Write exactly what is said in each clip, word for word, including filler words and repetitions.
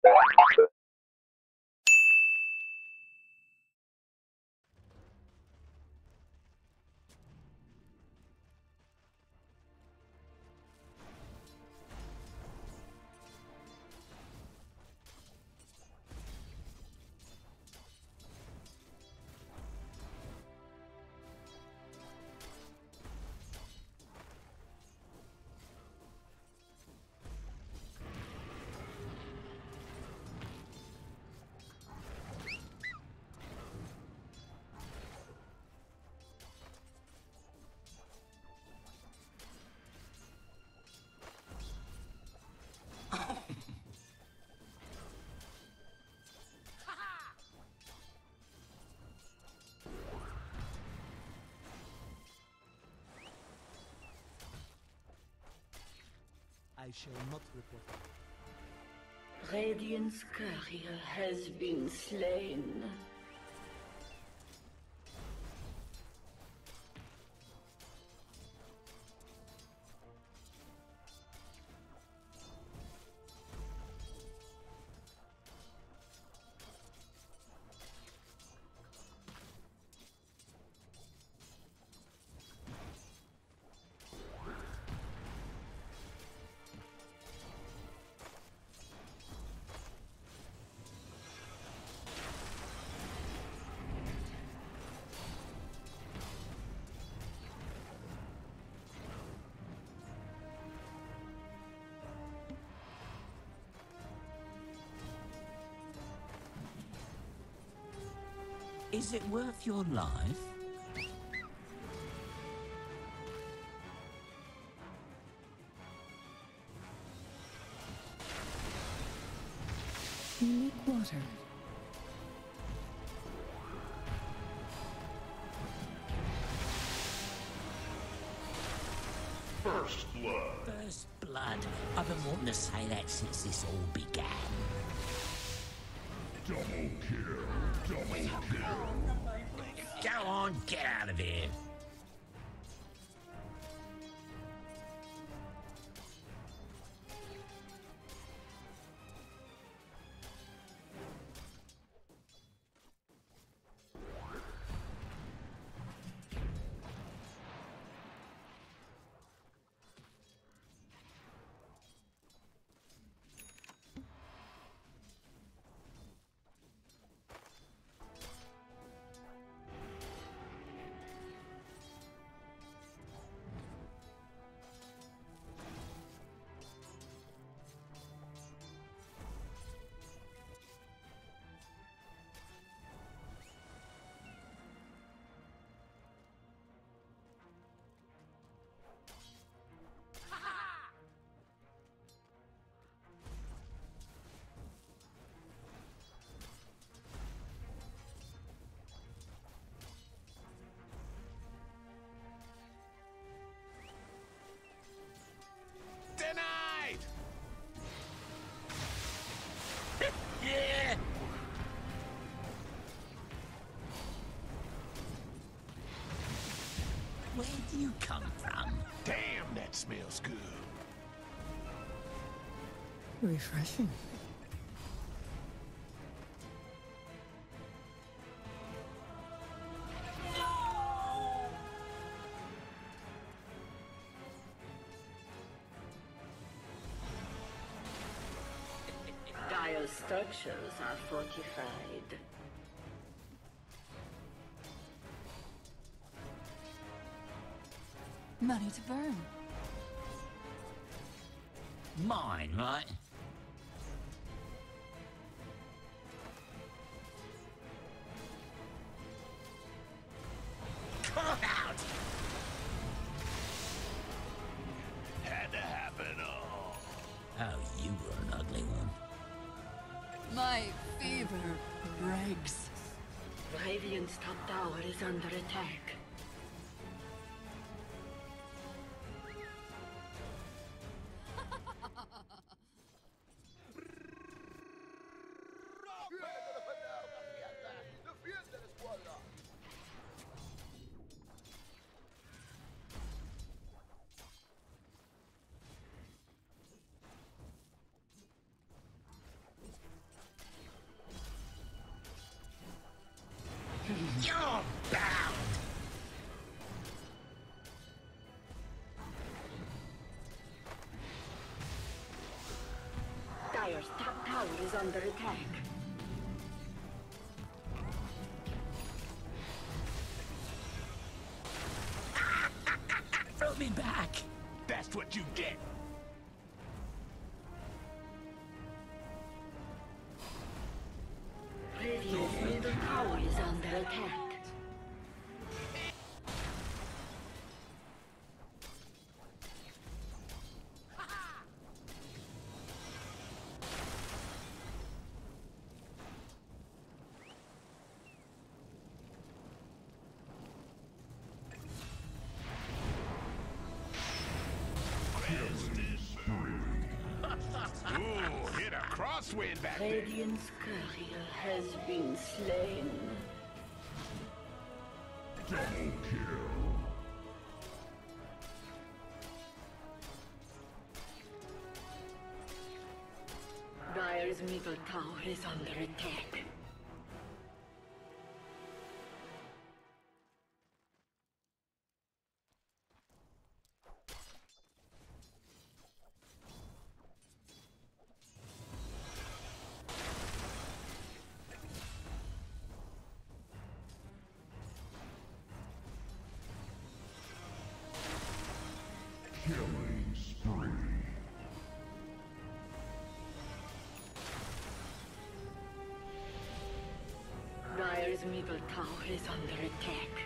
I shall not report. Radiant's courier has been slain. Is it worth your life? Unique water. First blood. First blood. I've been wanting to say that since this all began. Double kill. Double kill. Go on, get out of here. Denied! Yeah! Where do you come from? Damn, that smells good. Refreshing. Dire structures are fortified. Money to burn. Mine, right? Come out! Had to happen. Oh. Oh, you were an ugly one. My fever breaks. Radiant's top tower is under attack. Bound! Dire's top tower is under attack. Throw me back! That's what you get. Radiant's middle tower is under attack. Ooh, hit a crosswind back there. Radiant's courier has been slain. Double kill. Dire's middle tower is under attack. Killing spree. Dire's middle tower is under attack.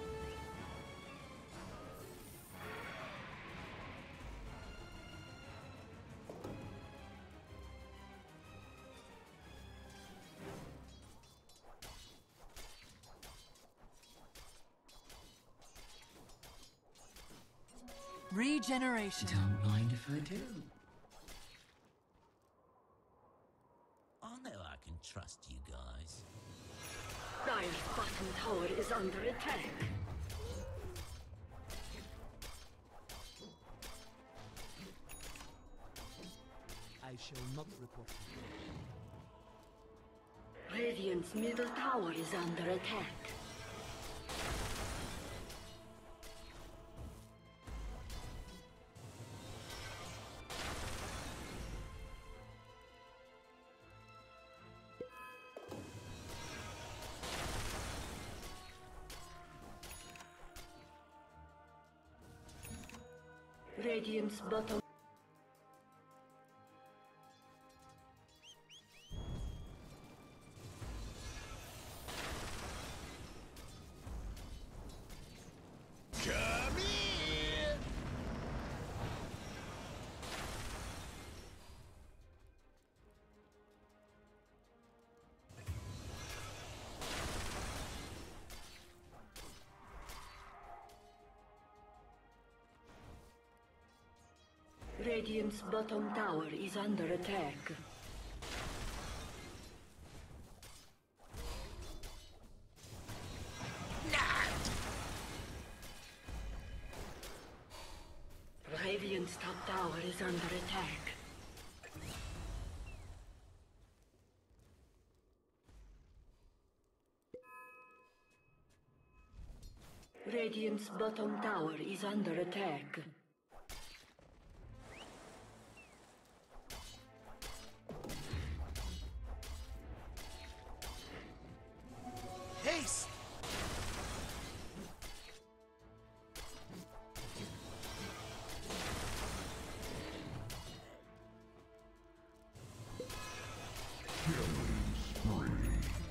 Regeneration. Don't mind if I do. I know I can trust you guys. Dire's bottom tower is under attack. I shall not report. Radiant's middle tower is under attack. Radiant's bottom. Come in. Radiant's bottom tower is under attack. Radiant's top tower is under attack. Radiant's bottom tower is under attack. Haste. Killing spree.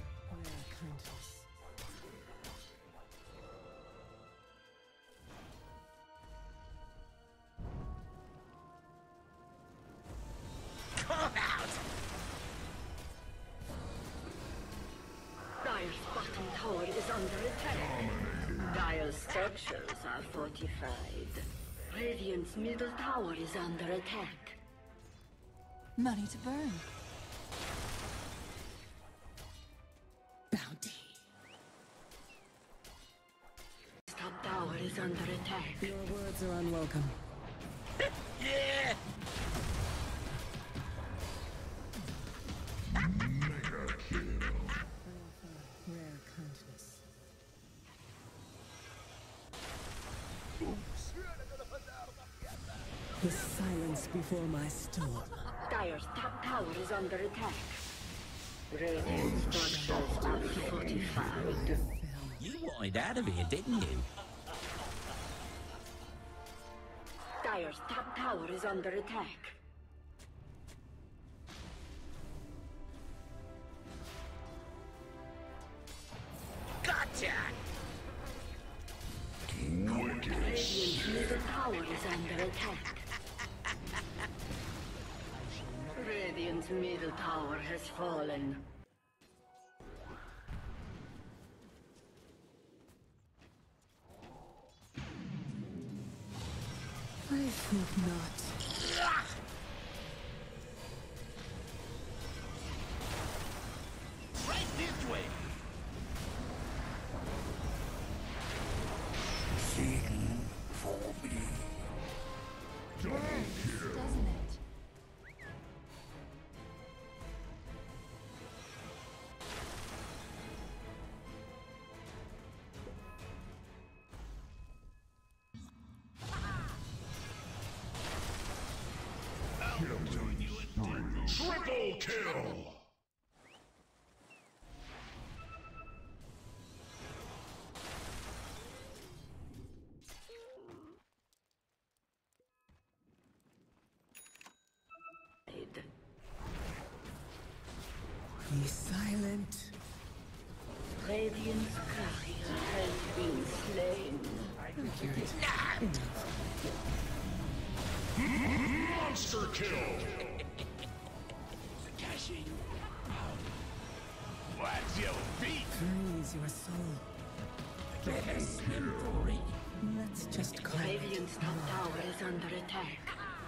Come out! Dire's bottom tower is under attack. Dire's structures are fortified. Radiant's middle tower is under attack. Money to burn. Bounty. Top tower is under attack. Your words are unwelcome. Yeah! Mega kill. Rare kindness. Dance before my storm. Dire's top tower is under attack. Radiant structures are fortified. You wanted out of here, didn't you? Dire's top tower is under attack. Gotcha! Radiant's middle tower is under attack. Radiant's middle tower has fallen. I think not. Right this way. Sing for me. Double kill. Doesn't it? Triple kill. Be silent. Radiant's courier has been slain. Monster kill. Dashing. Watch your feet. Freeze your soul. Yes, inventory. Let's just call it. Radiant's top tower is under attack.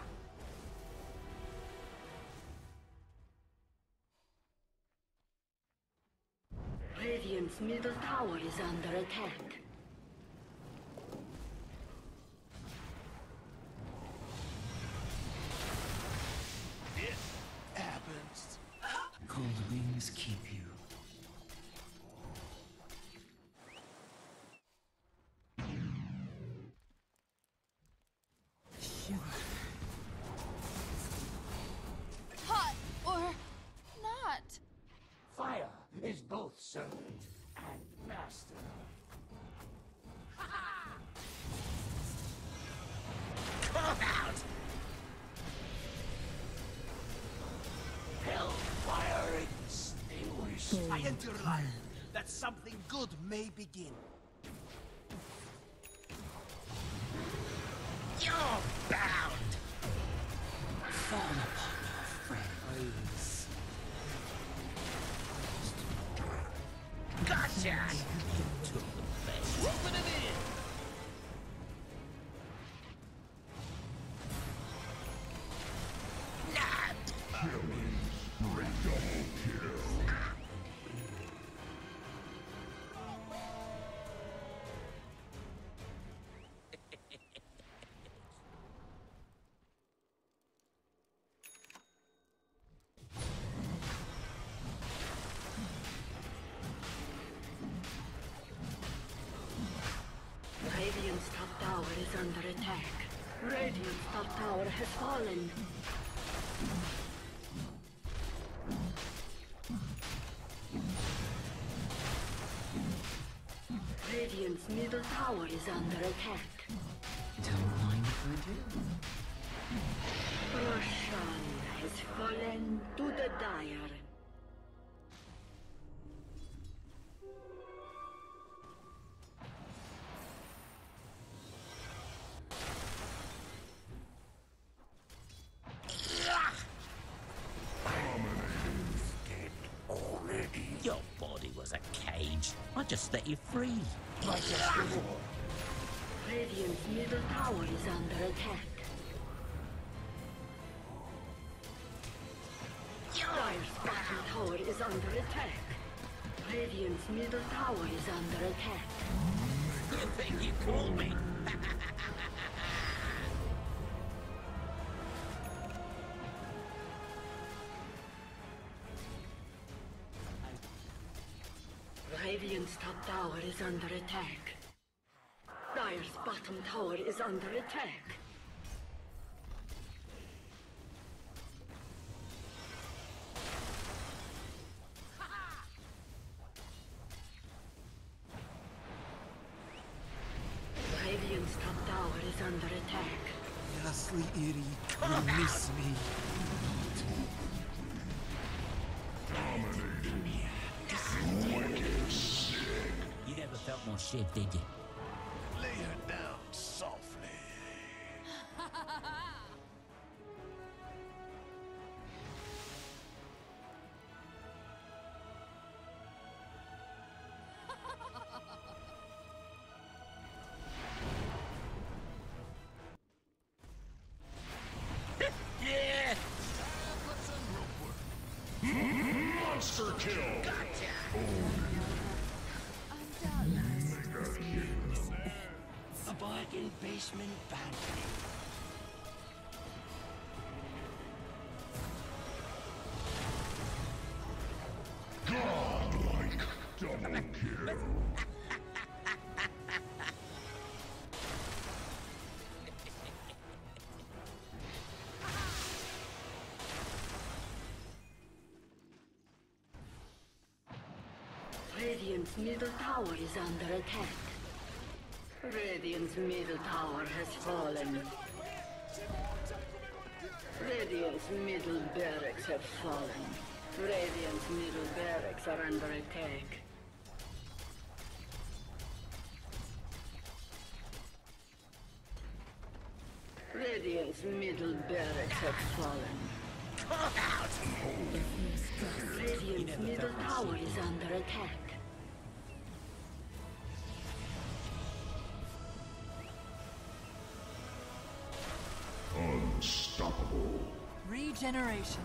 Radiant's middle tower is under attack. It happens. Cold wings keep you. Shiver. Hot or not? Fire is both servant and master. Come out! Hellfire extinguished. I enter life that something good may begin. You're bound! Fall upon your friends. Gotcha! You took the bait. Roping it in. Nah! Killing spree. Double kill. Radiant's top tower is under attack. Radiant's top tower has fallen. Radiant's middle tower is under attack. Don't mind if I do. Roshan has fallen to the Dire. Your body was a cage. I just let you free. Radiant's middle tower is under attack. Dire's bottom tower is under attack. Radiant's middle tower is under attack. You think you called me? Radiant's top tower is under attack. Dire's bottom tower is under attack. attack. Ghastly Eerie will miss me. You never felt more shit, did you? Lay her down softly. Yeah! Monster kill. I'm done. A bargain basement bounty. Godlike double kill. Radiant's middle tower is under attack. Radiant's middle tower has fallen. Radiant's middle barracks have fallen. Radiant's middle barracks are under attack. Radiant's middle barracks have fallen. Radiant's middle tower is under attack. Unstoppable. Regeneration.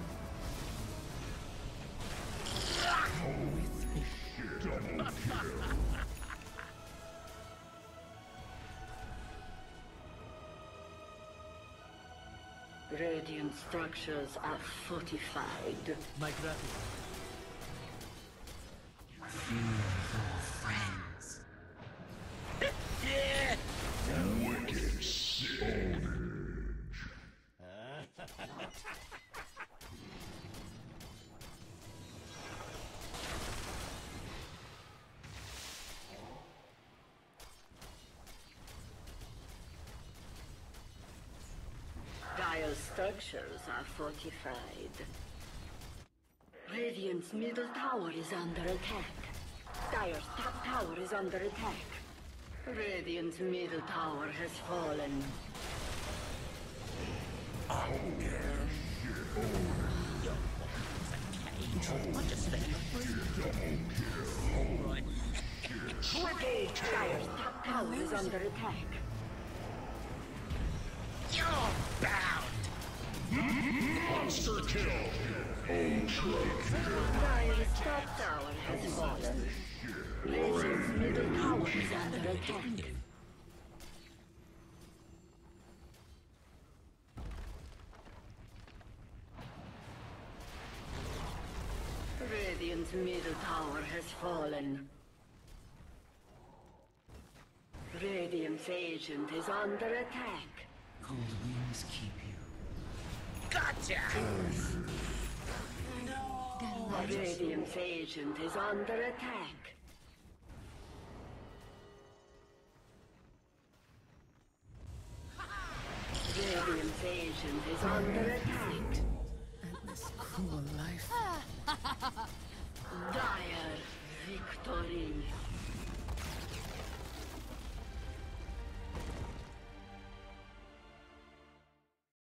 Double kill. Radiant structures are fortified. My gratitude. Friends. Wicked sick. Dire's structures are fortified. Radiant's middle tower is under attack. Dire's top tower is under attack. Radiant's middle tower has fallen. Triple kill. Dire's top tower is under attack. You're bound! Monster kill. Ultra kill. Dire's top tower has fallen. Radiant's middle tower is under attack. Radiant's middle tower has fallen. Radiant's agent is under attack. Cold winds keep you. Gotcha! Radiant's agent is under attack. Radiant's agent is under attack.